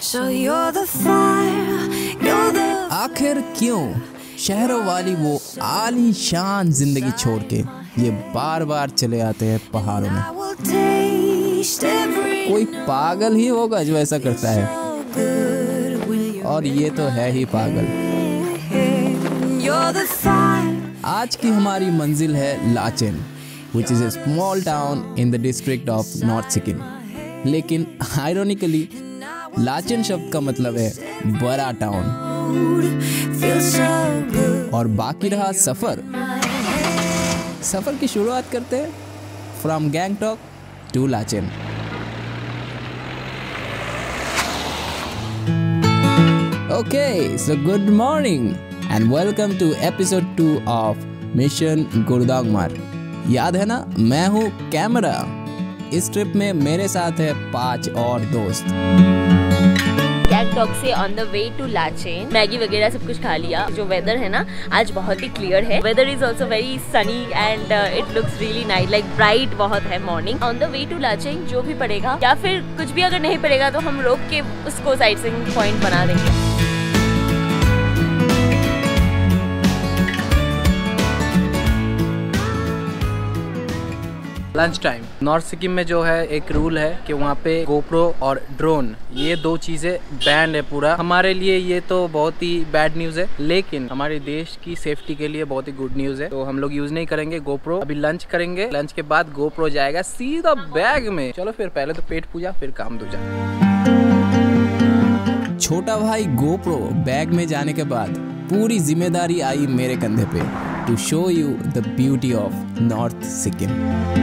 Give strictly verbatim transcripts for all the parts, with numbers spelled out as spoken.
So you're the fire, you're the आखिर क्यों शहरों वाली वो आलीशान जिंदगी छोड़ के ये बार बार चले आते हैं पहाड़ों में? I will taste every कोई पागल ही होगा जो ऐसा करता है, good will you और ये तो है ही पागल। You're the fire. आज की हमारी मंजिल है Lachen, which is a small town in the district of North Sikkim। लेकिन आयरोनिकली लाचेन शब्द का मतलब है बड़ा टाउन, Feels so good. और बाकी रहा सफर। सफर की शुरुआत करते हैं from Gangtok to Lachen. Okay, so good morning and welcome to episode two of mission Gurudongmar. याद है ना, मैं हूँ कैमरा। इस ट्रिप में मेरे साथ है पांच और दोस्त। गैंगटॉक से on the way to Lachen Maggi वगैरह सब कुछ खा लिया। जो वेदर है ना आज बहुत ही क्लियर है। Weather is also very sunny and it looks really nice, like bright बहुत है morning. On the way to Lachen जो भी पड़ेगा या फिर कुछ भी अगर नहीं पड़ेगा तो हम रोक के उसको साइड सीइंग पॉइंट बना देंगे। Lunch time. नॉर्थ सिक्किम में जो है एक रूल है कि वहाँ पे गोप्रो और ड्रोन ये दो चीज़ें बैंड है पूरा। हमारे लिए ये तो बहुत ही बैड न्यूज़ है, लेकिन हमारे देश की सेफ्टी के लिए बहुत ही गुड न्यूज़ है। तो हम लोग यूज़ नहीं करेंगे गोप्रो। अभी लंच करेंगे, लंच के बाद गोप्रो जाएगा सीधा बैग में। चलो फिर पहले तो पेट पूजा फिर काम दूजा। छोटा भाई गोप्रो बैग में जाने के बाद पूरी जिम्मेदारी आई मेरे कंधे पे to show you the beauty of north Sikkim.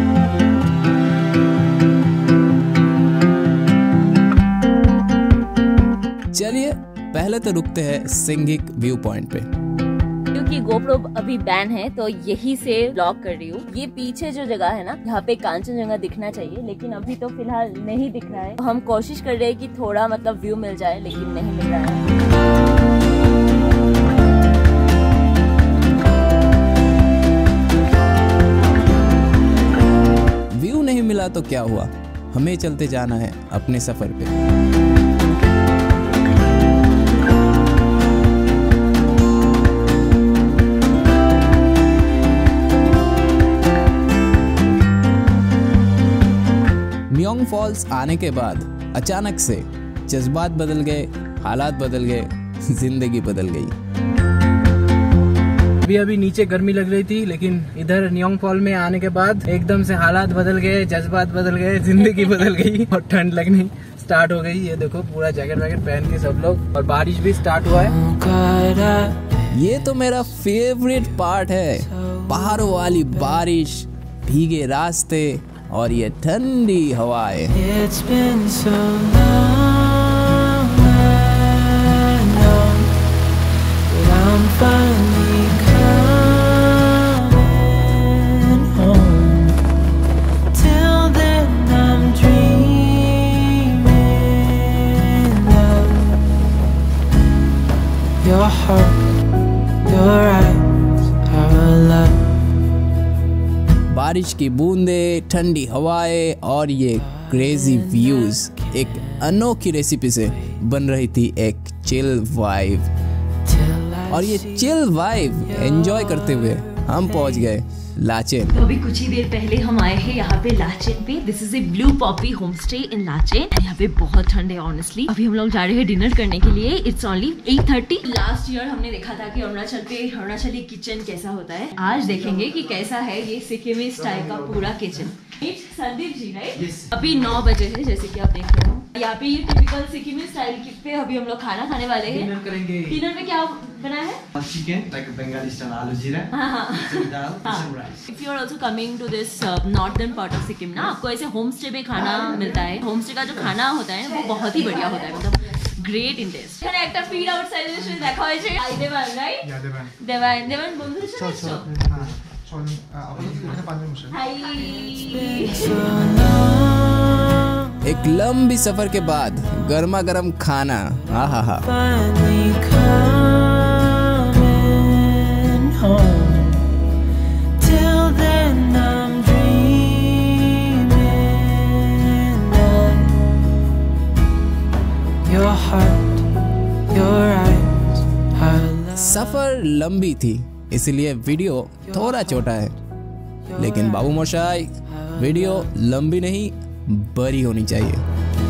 चलिए पहले तो रुकते हैं सिंगिक व्यू पॉइंट पे। क्योंकि गोप्रो अभी बैन है तो यही से ब्लॉग कर रही हूँ। ये पीछे जो जगह है ना, यहाँ पे कांचनजंगा दिखना चाहिए, लेकिन अभी तो फिलहाल नहीं दिख रहा है। तो हम कोशिश कर रहे हैं कि थोड़ा मतलब व्यू मिल जाए, लेकिन नहीं मिल रहा है। व्यू नहीं मिला तो क्या हुआ, हमें चलते जाना है अपने सफर पे। म्योंग फॉल्स आने के बाद अचानक से जज्बात बदल गए, हालात बदल गए, जिंदगी बदल गई। अभी अभी नीचे गर्मी लग रही थी, लेकिन इधर न्योंग फॉल में आने के बाद एकदम से हालात बदल गए, जज्बात बदल गए, जिंदगी बदल गई और ठंड लगनी स्टार्ट हो गई। ये देखो पूरा जैकेट वैकेट पहन के सब लोग, और बारिश भी स्टार्ट हुआ है। ये तो मेरा फेवरेट पार्ट है, पहाड़ों वाली बारिश, भीगे रास्ते और ये ठंडी हवाएं। It's been so long, I know that I'm finally coming home. Till then I'm dreaming of your heart, your eyes, our love. बारिश की बूंदे, ठंडी हवाएं और ये क्रेजी व्यूज एक अनोखी रेसिपी से बन रही थी एक चिल वाइब। और ये चिल वाइब एंजॉय करते हुए हम पहुंच गए लाचेन। तो अभी कुछ ही देर पहले हम आए हैं यहाँ पे लाचेन पे। This is a blue poppy home stay in Lachen. यहाँ पे बहुत ठंड है ऑनेस्टली। अभी हम लोग जा रहे हैं डिनर करने के लिए। It's only eight thirty. Last year हमने देखा था कि अरुणाचल पे अरुणाचली किचन कैसा होता है। आज देखेंगे कि कैसा है ये सिक्किमी स्टाइल का पूरा किचन। संदीप जी राइट। अभी नौ बजे है जैसे कि आप देख रहे हो। यहाँ पे ये टिपिकल सिक्किमी स्टाइल पे अभी हम लोग खाना खाने वाले हैं। डिनर करेंगे। डिनर में क्या बना है? Chicken, like a Bengali style aloo jeera. हाँ हाँ। Some dal, some rice. If you are also coming to this northern part of Sikkim ना, आपको ऐसे होम स्टे में खाना मिलता है। होम स्टे का जो खाना होता है वो बहुत ही बढ़िया होता है, मतलब গ্রেট ইন টেস্ট। এখানে একটা ফিড আউট সেলিব্রেশন দেখা হয়েছে। I Devan right? Yeah, Devan. Devan Devan বন্ধুদের সাথে চল আসছো? চল হ্যাঁ চল আপনাদের এখানে পাঁচজন বসে। হাই। एक लंबी सफर के बाद गर्मा गर्म खाना, आहा हा। Finally coming home. Till then I'm dreaming of your heart, your eyes, our love. सफर लंबी थी इसलिए वीडियो थोड़ा छोटा है, लेकिन बाबू मोशाई वीडियो लंबी नहीं बड़ी होनी चाहिए।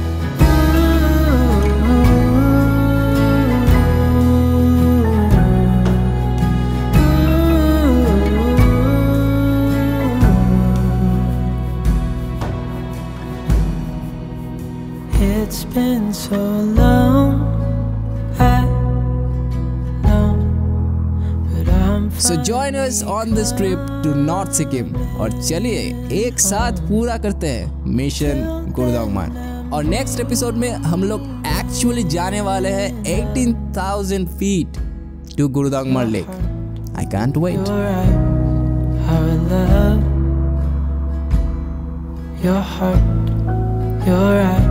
It's been so long, I know, but I'm So join us on this trip to North Sikkim और चलिए एक साथ पूरा करते हैं मिशन गुरुदांगमान। और नेक्स्ट एपिसोड में हम लोग एक्चुअली जाने वाले हैं eighteen thousand feet to Gurudongmar lake. I can't wait. your eyes, our love, your heart, your eyes.